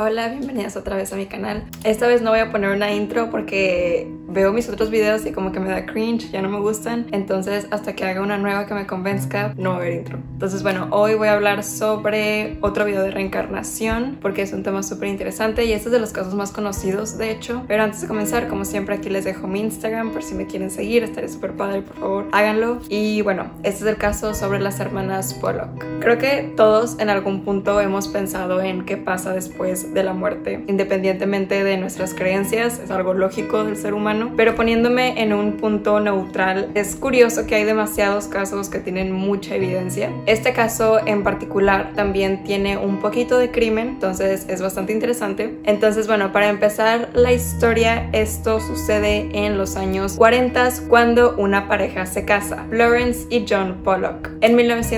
Hola, bienvenidas otra vez a mi canal. Esta vez no voy a poner una intro porque veo mis otros videos y como que me da cringe, ya no me gustan. Entonces hasta que haga una nueva que me convenzca, no va a haber intro. Entonces bueno, hoy voy a hablar sobre otro video de reencarnación porque es un tema súper interesante y este es de los casos más conocidos de hecho. Pero antes de comenzar, como siempre, aquí les dejo mi Instagram por si me quieren seguir, estaría súper padre, por favor háganlo. Y bueno, este es el caso sobre las hermanas Pollock. Creo que todos en algún punto hemos pensado en qué pasa después de la muerte, independientemente de nuestras creencias, es algo lógico del ser humano, pero poniéndome en un punto neutral, es curioso que hay demasiados casos que tienen mucha evidencia. Este caso en particular también tiene un poquito de crimen, entonces es bastante interesante. Entonces bueno, para empezar la historia, esto sucede en los años 40 cuando una pareja se casa, Florence y John Pollock. En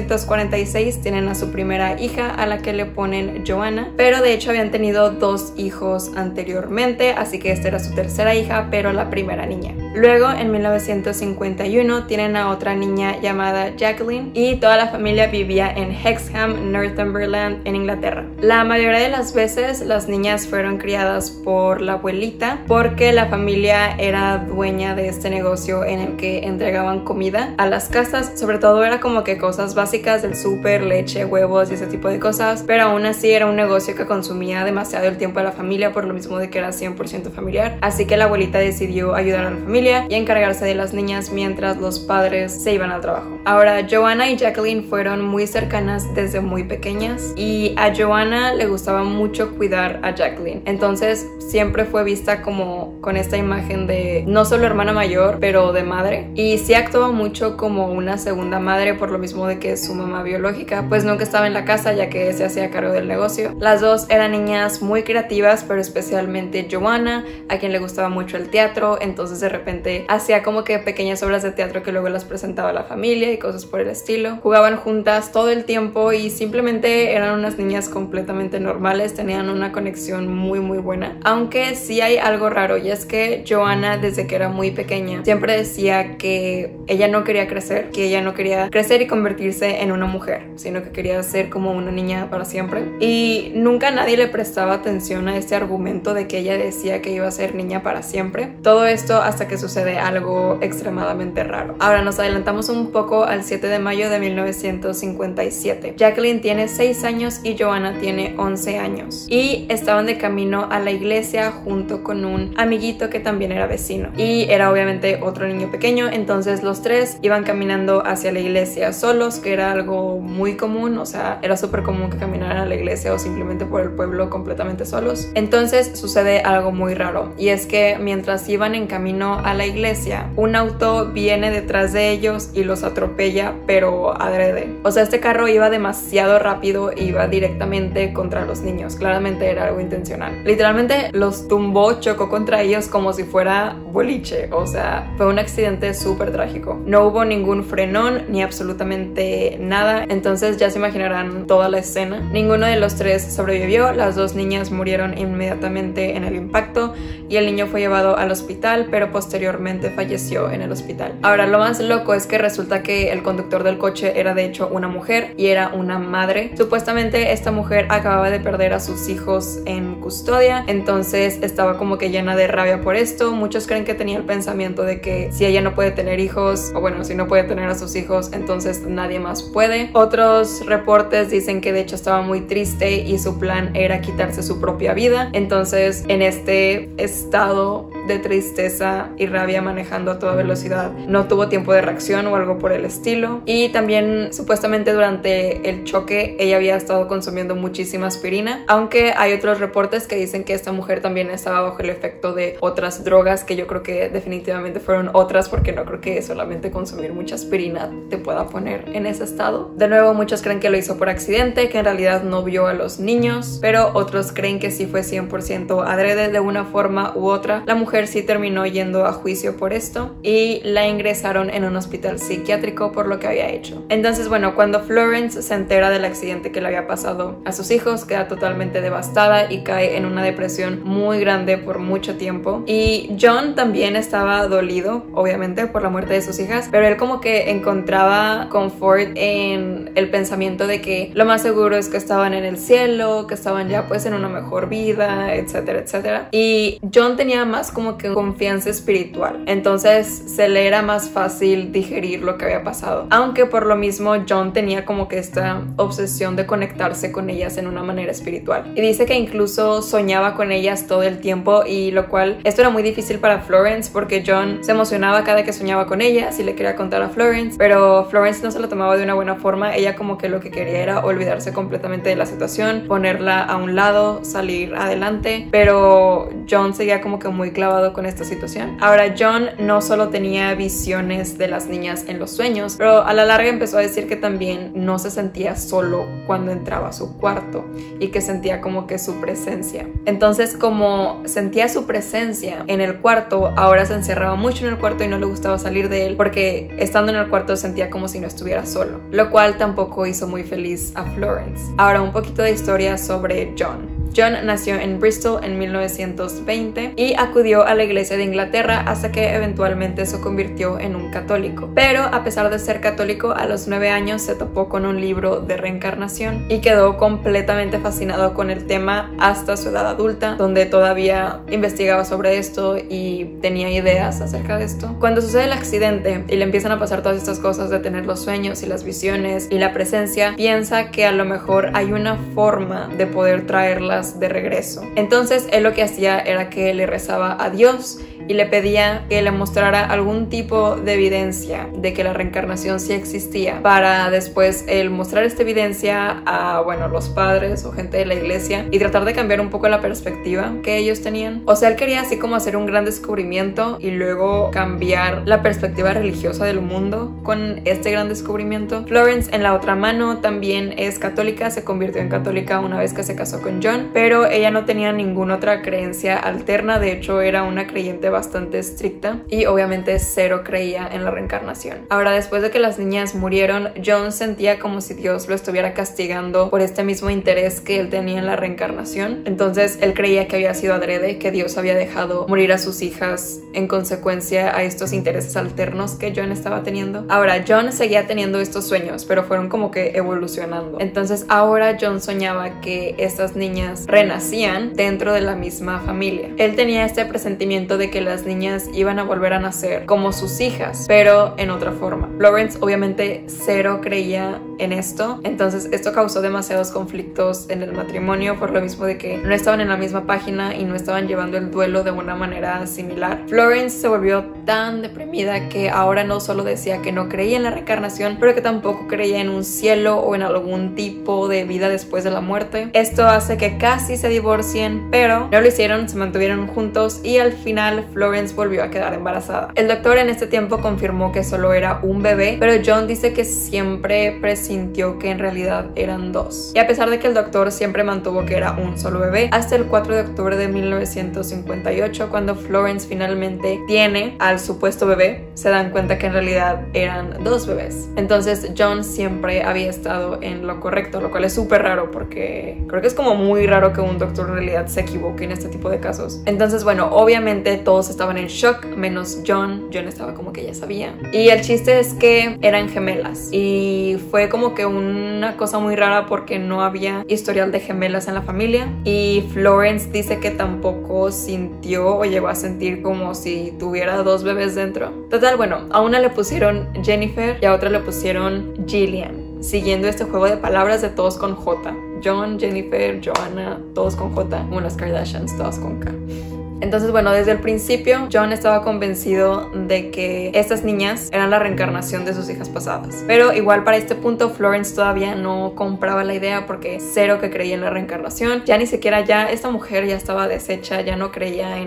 1946 tienen a su primera hija, a la que le ponen Joanna, pero de hecho habían tenido dos hijos anteriormente, así que esta era su tercera hija, pero la primera niña. Luego en 1951 tienen a otra niña llamada Jacqueline y toda la familia vivía en Hexham, Northumberland, en Inglaterra. La mayoría de las veces las niñas fueron criadas por la abuelita porque la familia era dueña de este negocio en el que entregaban comida a las casas, sobre todo era como que cosas básicas del súper, leche, huevos y ese tipo de cosas, pero aún así era un negocio que consumía demasiado el tiempo de la familia por lo mismo de que era 100% familiar, así que la abuelita decidió ayudar a la familia y encargarse de las niñas mientras los padres se iban al trabajo. Ahora, Joanna y Jacqueline fueron muy cercanas desde muy pequeñas y a Joanna le gustaba mucho cuidar a Jacqueline, entonces siempre fue vista como con esta imagen de no solo hermana mayor, pero de madre, y sí actuaba mucho como una segunda madre por lo mismo de que su mamá biológica pues nunca estaba en la casa ya que se hacía cargo del negocio. Las dos eran niñas muy creativas, pero especialmente Joanna, a quien le gustaba mucho el teatro, entonces de repente hacía como que pequeñas obras de teatro que luego las presentaba a la familia y cosas por el estilo. Jugaban juntas todo el tiempo y simplemente eran unas niñas completamente normales, tenían una conexión muy buena. Aunque sí hay algo raro, y es que Joanna desde que era muy pequeña siempre decía que ella no quería crecer, y convertirse en una mujer, sino que quería ser como una niña para siempre, y nunca nadie le prestaba atención a este argumento de que ella decía que iba a ser niña para siempre. Todo esto hasta que sucede algo extremadamente raro. Ahora nos adelantamos un poco al 7 de mayo de 1957. Jacqueline tiene 6 años y Joanna tiene 11 años y estaban de camino a la iglesia junto con un amiguito que también era vecino y era obviamente otro niño pequeño. Entonces los tres iban caminando hacia la iglesia solos, que era algo muy común, o sea, era súper común que caminaran a la iglesia o simplemente por el pueblo completamente solos. Entonces sucede algo muy raro, y es que mientras iban en camino a la iglesia, un auto viene detrás de ellos y los atropella, pero adrede. O sea, este carro iba demasiado rápido e iba directamente contra los niños, claramente era algo intencional. Literalmente los tumbó, chocó contra ellos como si fuera boliche, o sea, fue un accidente súper trágico. No hubo ningún frenón ni absolutamente nada, entonces ya se imaginarán toda la escena. Ninguno de los tres sobrevivió, las dos niñas murieron inmediatamente en el impacto y el niño fue llevado al hospital, pero posteriormente falleció en el hospital. Ahora, lo más loco es que resulta que el conductor del coche era de hecho una mujer y era una madre. Supuestamente esta mujer acababa de perder a sus hijos en custodia, entonces estaba como que llena de rabia por esto. Muchos creen que tenía el pensamiento de que si ella no puede tener hijos, o bueno, si no puede tener a sus hijos, entonces nadie más puede. Otros reportes dicen que de hecho estaba muy triste y su plan era quitarse su propia vida. Entonces en este estado de tristeza y rabia manejando a toda velocidad no tuvo tiempo de reacción o algo por el estilo. Y también supuestamente durante el choque ella había estado consumiendo muchísima aspirina, aunque hay otros reportes que dicen que esta mujer también estaba bajo el efecto de otras drogas, que yo creo que definitivamente fueron otras, porque no creo que solamente consumir mucha aspirina te pueda poner en ese estado. De nuevo, muchos creen que lo hizo por accidente, que en realidad no vio a los niños, pero otros creen que sí fue 100% adrede de una forma u otra. La mujer mujer sí terminó yendo a juicio por esto y la ingresaron en un hospital psiquiátrico por lo que había hecho. Entonces, bueno, cuando Florence se entera del accidente que le había pasado a sus hijos, queda totalmente devastada y cae en una depresión muy grande por mucho tiempo. Y John también estaba dolido, obviamente, por la muerte de sus hijas, pero él como que encontraba confort en el pensamiento de que lo más seguro es que estaban en el cielo, que estaban ya pues en una mejor vida, etcétera, etcétera. Y John tenía más como que confianza espiritual, entonces se le era más fácil digerir lo que había pasado, aunque por lo mismo John tenía como que esta obsesión de conectarse con ellas en una manera espiritual. Y dice que incluso soñaba con ellas todo el tiempo, y lo cual esto era muy difícil para Florence porque John se emocionaba cada que soñaba con ellas y le quería contar a Florence, pero Florence no se lo tomaba de una buena forma. Ella como que lo que quería era olvidarse completamente de la situación, ponerla a un lado, salir adelante, pero John seguía como que muy clavado con esta situación. Ahora, John no solo tenía visiones de las niñas en los sueños, pero a la larga empezó a decir que también no se sentía solo cuando entraba a su cuarto y que sentía como que su presencia. Entonces, como sentía su presencia en el cuarto, ahora se encerraba mucho en el cuarto y no le gustaba salir de él porque estando en el cuarto sentía como si no estuviera solo, lo cual tampoco hizo muy feliz a Florence. Ahora, un poquito de historia sobre John. John nació en Bristol en 1920 y acudió a la iglesia de Inglaterra hasta que eventualmente se convirtió en un católico. Pero a pesar de ser católico, a los 9 años se topó con un libro de reencarnación y quedó completamente fascinado con el tema hasta su edad adulta, donde todavía investigaba sobre esto y tenía ideas acerca de esto. Cuando sucede el accidente y le empiezan a pasar todas estas cosas de tener los sueños y las visiones y la presencia, piensa que a lo mejor hay una forma de poder traerlas de regreso. Entonces él lo que hacía era que le rezaba a Dios y le pedía que le mostrara algún tipo de evidencia de que la reencarnación sí existía, para después él mostrar esta evidencia a, bueno, los padres o gente de la iglesia y tratar de cambiar un poco la perspectiva que ellos tenían. O sea, él quería así como hacer un gran descubrimiento y luego cambiar la perspectiva religiosa del mundo con este gran descubrimiento. Florence, en la otra mano, también es católica, se convirtió en católica una vez que se casó con John, pero ella no tenía ninguna otra creencia alterna. De hecho, era una creyente bastante estricta y obviamente cero creía en la reencarnación. Ahora, después de que las niñas murieron, John sentía como si Dios lo estuviera castigando por este mismo interés que él tenía en la reencarnación. Entonces él creía que había sido adrede, que Dios había dejado morir a sus hijas en consecuencia a estos intereses alternos que John estaba teniendo. Ahora, John seguía teniendo estos sueños, pero fueron como que evolucionando. Entonces ahora John soñaba que estas niñas renacían dentro de la misma familia. Él tenía este presentimiento de que las niñas iban a volver a nacer como sus hijas, pero en otra forma. Florence obviamente cero creía en esto, entonces esto causó demasiados conflictos en el matrimonio por lo mismo de que no estaban en la misma página y no estaban llevando el duelo de una manera similar. Florence se volvió tan deprimida que ahora no solo decía que no creía en la reencarnación, pero que tampoco creía en un cielo o en algún tipo de vida después de la muerte. Esto hace que casi se divorcien, pero no lo hicieron, se mantuvieron juntos y al final Florence volvió a quedar embarazada. El doctor en este tiempo confirmó que solo era un bebé, pero John dice que siempre presintió que en realidad eran dos. Y a pesar de que el doctor siempre mantuvo que era un solo bebé, hasta el 4 de octubre de 1958, cuando Florence finalmente tiene al supuesto bebé, se dan cuenta que en realidad eran dos bebés. Entonces John siempre había estado en lo correcto, lo cual es súper raro porque creo que es como muy raro que un doctor en realidad se equivoque en este tipo de casos. Entonces, bueno, obviamente todos estaban en shock, menos John. John estaba como que ya sabía. Y el chiste es que eran gemelas. Y fue como que una cosa muy rara porque no había historial de gemelas en la familia. Y Florence dice que tampoco sintió o llegó a sentir como si tuviera dos bebés dentro. Total, bueno, a una le pusieron Jennifer y a otra le pusieron Gillian, siguiendo este juego de palabras de todos con J. John, Jennifer, Joanna, todos con J, como las Kardashians, todos con K. Entonces, bueno, desde el principio John estaba convencido de que estas niñas eran la reencarnación de sus hijas pasadas. Pero igual para este punto Florence todavía no compraba la idea porque cero que creía en la reencarnación. Ya ni siquiera esta mujer ya estaba deshecha, ya no creía en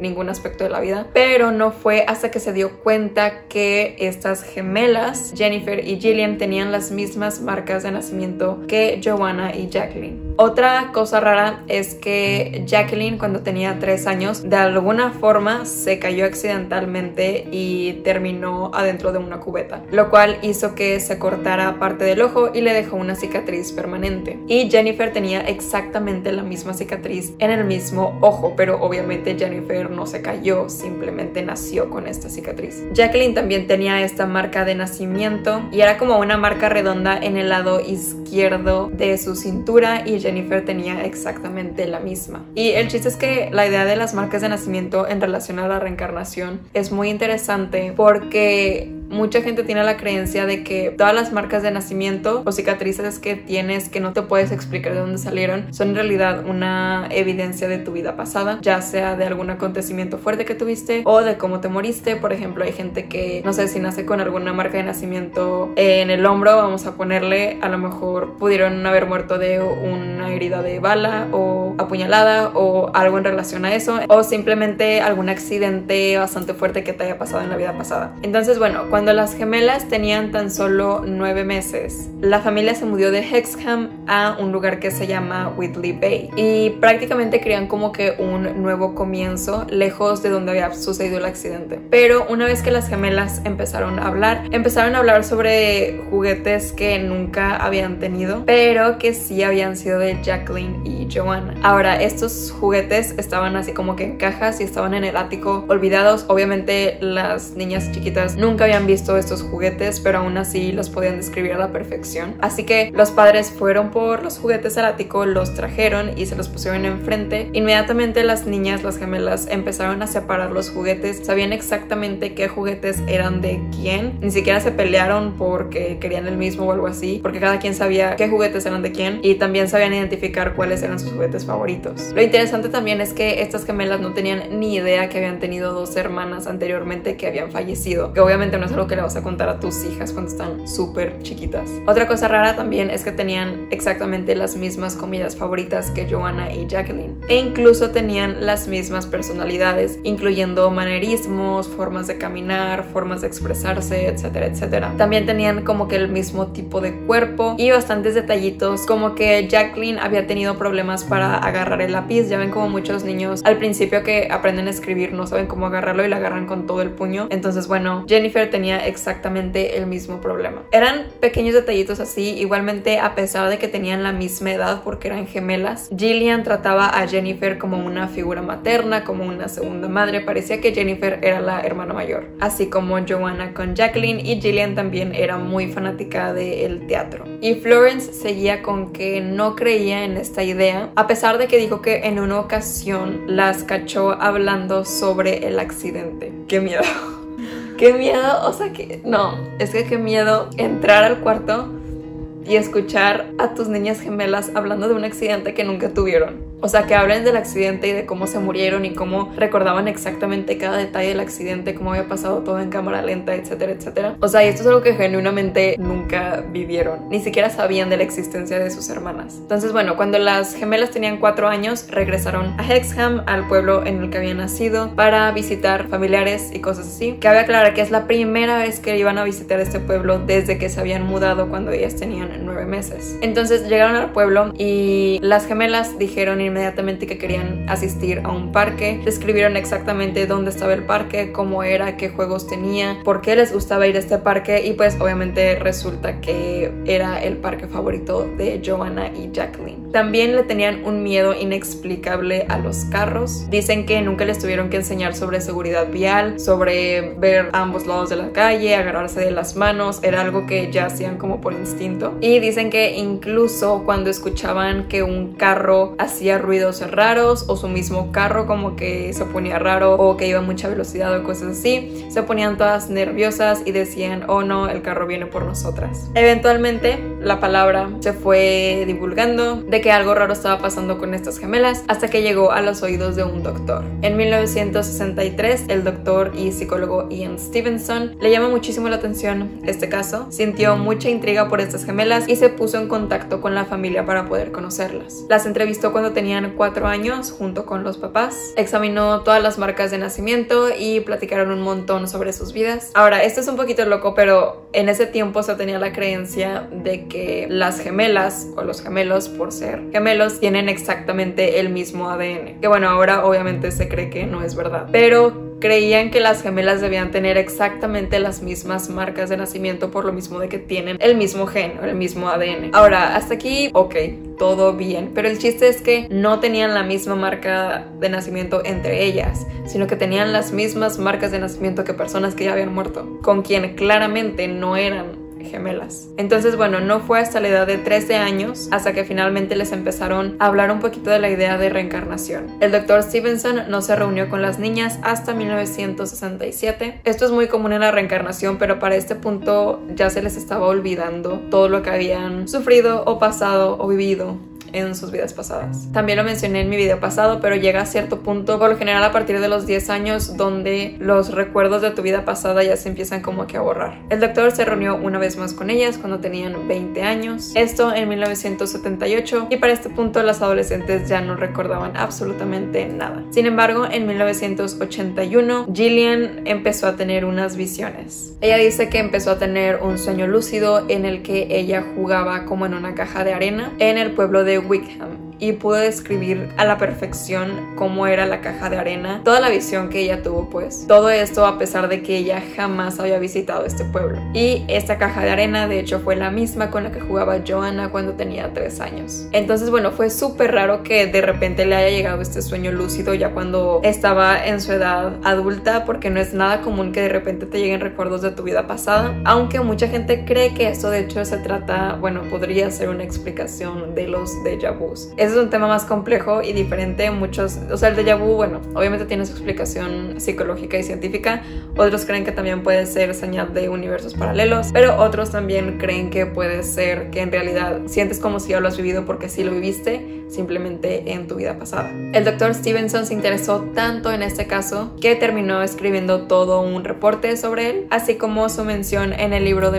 ningún aspecto de la vida, pero no fue hasta que se dio cuenta que estas gemelas, Jennifer y Jillian, tenían las mismas marcas de nacimiento que Joanna y Jacqueline. Otra cosa rara es que Jacqueline, cuando tenía 3 años, de alguna forma se cayó accidentalmente y terminó adentro de una cubeta, lo cual hizo que se cortara parte del ojo y le dejó una cicatriz permanente. Y Jennifer tenía exactamente la misma cicatriz en el mismo ojo, pero obviamente Jennifer no se cayó, simplemente nació con esta cicatriz. Jacqueline también tenía esta marca de nacimiento y era como una marca redonda en el lado izquierdo de su cintura, y Jennifer tenía exactamente la misma. Y el chiste es que la idea de las marcas de nacimiento en relación a la reencarnación es muy interesante, porque mucha gente tiene la creencia de que todas las marcas de nacimiento o cicatrices que tienes que no te puedes explicar de dónde salieron son en realidad una evidencia de tu vida pasada, ya sea de algún acontecimiento fuerte que tuviste o de cómo te moriste. Por ejemplo, hay gente que, no sé, si nace con alguna marca de nacimiento en el hombro, vamos a ponerle, a lo mejor pudieron haber muerto de una herida de bala o apuñalada o algo en relación a eso, o simplemente algún accidente bastante fuerte que te haya pasado en la vida pasada. Entonces, bueno, cuando las gemelas tenían tan solo 9 meses, la familia se mudó de Hexham a un lugar que se llama Whitley Bay, y prácticamente querían como que un nuevo comienzo lejos de donde había sucedido el accidente. Pero una vez que las gemelas empezaron a hablar sobre juguetes que nunca habían tenido, pero que sí habían sido de Jacqueline y Joanna. Ahora, estos juguetes estaban así como que en cajas y estaban en el ático olvidados. Obviamente las niñas chiquitas nunca habían visto estos juguetes, pero aún así los podían describir a la perfección. Así que los padres fueron por los juguetes al ático, los trajeron y se los pusieron enfrente. Inmediatamente las niñas, las gemelas, empezaron a separar los juguetes. Sabían exactamente qué juguetes eran de quién. Ni siquiera se pelearon porque querían el mismo o algo así, porque cada quien sabía qué juguetes eran de quién, y también sabían identificar cuáles eran sus juguetes favoritos. Lo interesante también es que estas gemelas no tenían ni idea que habían tenido 2 hermanas anteriormente que habían fallecido, que obviamente no es algo que le vas a contar a tus hijas cuando están súper chiquitas. Otra cosa rara también es que tenían exactamente las mismas comidas favoritas que Joanna y Jacqueline, e incluso tenían las mismas personalidades, incluyendo manerismos, formas de caminar, formas de expresarse, etcétera, etcétera. También tenían como que el mismo tipo de cuerpo y bastantes detallitos, como que Jacqueline había tenido problemas para agarrar el lápiz. Ya ven como muchos niños al principio que aprenden a escribir no saben cómo agarrarlo y lo agarran con todo el puño. Entonces, bueno, Jennifer tenía exactamente el mismo problema. Eran pequeños detallitos así. Igualmente, a pesar de que tenían la misma edad porque eran gemelas, Jillian trataba a Jennifer como una figura materna, como una segunda madre. Parecía que Jennifer era la hermana mayor, así como Joanna con Jacqueline, y Jillian también era muy fanática del teatro. Y Florence seguía con que no creía en esta idea, a pesar de que dijo que en una ocasión las cachó hablando sobre el accidente. ¡Qué miedo! ¡Qué miedo! O sea que... no, es que qué miedo entrar al cuarto y escuchar a tus niñas gemelas hablando de un accidente que nunca tuvieron. O sea, que hablen del accidente y de cómo se murieron y cómo recordaban exactamente cada detalle del accidente, cómo había pasado todo en cámara lenta, etcétera, etcétera. O sea, y esto es algo que genuinamente nunca vivieron. Ni siquiera sabían de la existencia de sus hermanas. Entonces, bueno, cuando las gemelas tenían 4 años, regresaron a Hexham, al pueblo en el que habían nacido, para visitar familiares y cosas así. Cabe aclarar que es la primera vez que iban a visitar este pueblo desde que se habían mudado cuando ellas tenían 9 meses. Entonces llegaron al pueblo y las gemelas dijeron inmediatamente que querían asistir a un parque. Describieron exactamente dónde estaba el parque, cómo era, qué juegos tenía, por qué les gustaba ir a este parque, y pues obviamente resulta que era el parque favorito de Joanna y Jacqueline. También le tenían un miedo inexplicable a los carros. Dicen que nunca les tuvieron que enseñar sobre seguridad vial, sobre ver a ambos lados de la calle, agarrarse de las manos. Era algo que ya hacían como por instinto. Y dicen que incluso cuando escuchaban que un carro hacía ruidos raros, o su mismo carro como que se ponía raro, o que iba a mucha velocidad o cosas así, se ponían todas nerviosas y decían: oh no, el carro viene por nosotras. Eventualmente la palabra se fue divulgando de que algo raro estaba pasando con estas gemelas hasta que llegó a los oídos de un doctor. En 1963, el doctor y psicólogo Ian Stevenson le llamó muchísimo la atención este caso, sintió mucha intriga por estas gemelas y se puso en contacto con la familia para poder conocerlas. Las entrevistó cuando tenían 4 años junto con los papás, examinó todas las marcas de nacimiento y platicaron un montón sobre sus vidas. Ahora, esto es un poquito loco, pero en ese tiempo se tenía la creencia de que las gemelas o los gemelos, por ser gemelos, tienen exactamente el mismo ADN. Que bueno, ahora obviamente se cree que no es verdad, pero creían que las gemelas debían tener exactamente las mismas marcas de nacimiento por lo mismo de que tienen el mismo gen o el mismo ADN. Ahora, hasta aquí, ok, todo bien, pero el chiste es que no tenían la misma marca de nacimiento entre ellas, sino que tenían las mismas marcas de nacimiento que personas que ya habían muerto, con quien claramente no eran gemelas. Entonces, bueno, no fue hasta la edad de 13 años hasta que finalmente les empezaron a hablar un poquito de la idea de reencarnación. El doctor Stevenson no se reunió con las niñas hasta 1967. Esto es muy común en la reencarnación, pero para este punto ya se les estaba olvidando todo lo que habían sufrido o pasado o vivido en sus vidas pasadas. También lo mencioné en mi video pasado, pero llega a cierto punto, por lo general a partir de los 10 años, donde los recuerdos de tu vida pasada ya se empiezan como que a borrar. El doctor se reunió una vez más con ellas cuando tenían 20 años, esto en 1978, y para este punto las adolescentes ya no recordaban absolutamente nada. Sin embargo, en 1981, Gillian empezó a tener unas visiones. Ella dice que empezó a tener un sueño lúcido en el que ella jugaba como en una caja de arena en el pueblo de Wickham y pudo describir a la perfección cómo era la caja de arena, toda la visión que ella tuvo, pues. Todo esto a pesar de que ella jamás había visitado este pueblo. Y esta caja de arena de hecho fue la misma con la que jugaba Joanna cuando tenía 3 años. Entonces, bueno, fue súper raro que de repente le haya llegado este sueño lúcido ya cuando estaba en su edad adulta, porque no es nada común que de repente te lleguen recuerdos de tu vida pasada, aunque mucha gente cree que esto de hecho se trata, bueno, podría ser una explicación de los déjà vus. Ese es un tema más complejo y diferente. Muchos, o sea, el déjà vu, bueno, obviamente tiene su explicación psicológica y científica. Otros creen que también puede ser señal de universos paralelos, pero otros también creen que puede ser que en realidad sientes como si ya lo has vivido porque sí lo viviste, simplemente en tu vida pasada. El doctor Stevenson se interesó tanto en este caso que terminó escribiendo todo un reporte sobre él, así como su mención en el libro de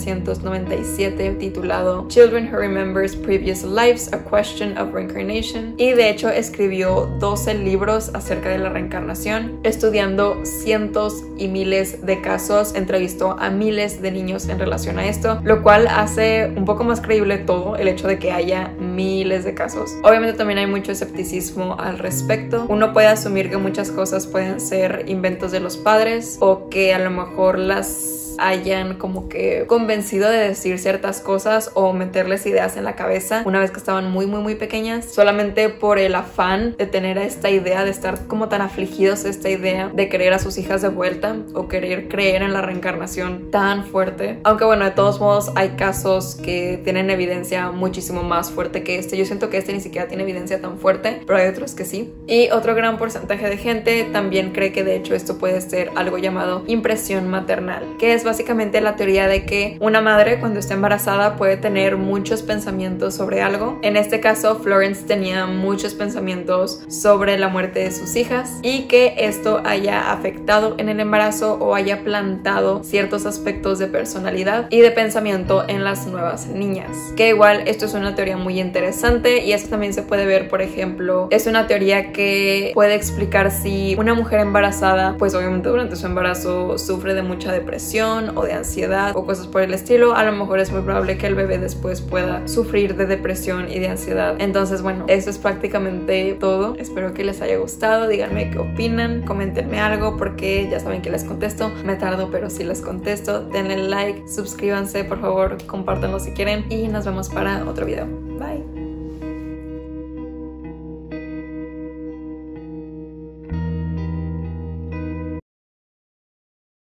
1997 titulado Children Who Remembers Previous Lives, A Question of Reincarnation, y de hecho escribió 12 libros acerca de la reencarnación, estudiando cientos y miles de casos, entrevistó a miles de niños en relación a esto, lo cual hace un poco más creíble todo el hecho de que haya miles de casos. Obviamente también hay mucho escepticismo al respecto. Uno puede asumir que muchas cosas pueden ser inventos de los padres o que a lo mejor las hayan como que convencido de decir ciertas cosas o meterles ideas en la cabeza una vez que estaban muy pequeñas, solamente por el afán de tener esta idea, de estar como tan afligidos de esta idea de querer a sus hijas de vuelta o querer creer en la reencarnación tan fuerte. Aunque bueno, de todos modos hay casos que tienen evidencia muchísimo más fuerte que este. Yo siento que este ni siquiera tiene evidencia tan fuerte, pero hay otros que sí. Y otro gran porcentaje de gente también cree que de hecho esto puede ser algo llamado impresión maternal, que es básicamente la teoría de que una madre cuando está embarazada puede tener muchos pensamientos sobre algo. En este caso, Florence tenía muchos pensamientos sobre la muerte de sus hijas y que esto haya afectado en el embarazo o haya plantado ciertos aspectos de personalidad y de pensamiento en las nuevas niñas. Que igual esto es una teoría muy interesante y esto también se puede ver, por ejemplo, es una teoría que puede explicar si una mujer embarazada, pues obviamente durante su embarazo sufre de mucha depresión o de ansiedad o cosas por el estilo, a lo mejor es muy probable que el bebé después pueda sufrir de depresión y de ansiedad. Entonces bueno, eso es prácticamente todo. Espero que les haya gustado, díganme qué opinan, coméntenme algo porque ya saben que les contesto, me tardo pero sí les contesto. Denle like, suscríbanse por favor, compártanlo si quieren y nos vemos para otro video. Bye.